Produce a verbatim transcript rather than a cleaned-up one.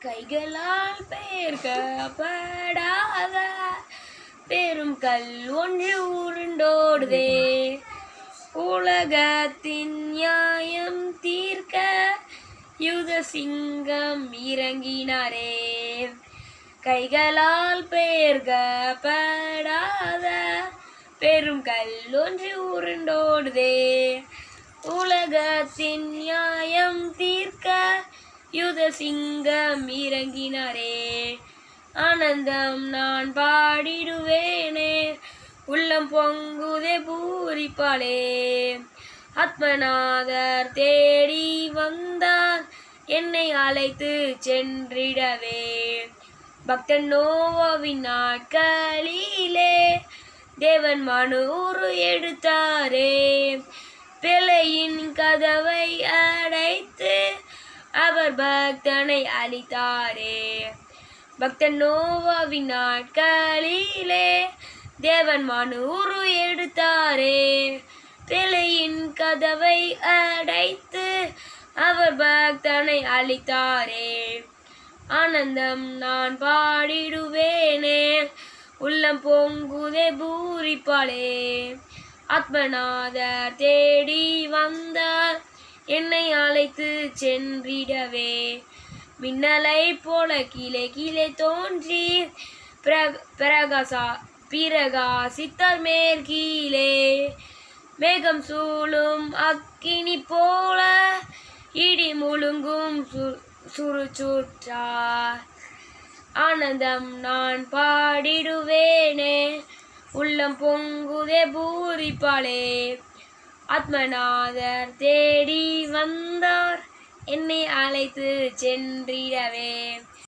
கைகளால் பெயர்க்கப்படாத பெரும் கல் ஒன்று உருண்டோடுதே. உலகத்தின் நியாயம் தீர்க்க யுத சிங்கம் இறங்கினாரே. கைகளால் பெயர்க்கப்படாத பெரும் கல் ஒன்று உருண்டோடுதே. உலகத்தின் நியாயம் தீர்க்க யுத சிங்கம் இறங்கினாரே. ஆனந்தம் நான் பாடிடுவேனே, உள்ளம் பொங்குதே பூரிப்பாலே. ஆத்மநாதர் தேடி வந்தார், என்னை அழைத்து சென்றிடவே. பக்தன் நோவாவின் நாட்களிலே தேவன் மனு உரு எடுத்தாரே. பிழையின் கதவை அடைத்து அவர் பக்தனை அளித்தாரே. பக்தன் நோவாவின் நாட்களிலே தேவன் மனு உரு எடுத்தாரே. பிழையின் கதவை அடைத்து அவர் பக்தனை அளித்தாரே. ஆனந்தம் நான் பாடிடுவேனே, உள்ளம் பொங்குதே பூரிப்பாலே. ஆத்மநாதர் தேடி வந்தார், என்னை அழைத்து சென்றிடவே. மின்னலை போல கீழே கீழே தோன்றி பிரகாசா பிரகாசித்தார் மேற்கீழே. மேகம் சூழும் அக்கினி போல இடி முழுங்கும் சுறுசுற்றார். ஆனந்தம் நான் பாடிடுவேனே, உள்ளம் பொங்குதே பூரிப்பாலே. ஆத்மநாதர் தேடி வந்தார், என்னை அழைத்து சென்றிடவே.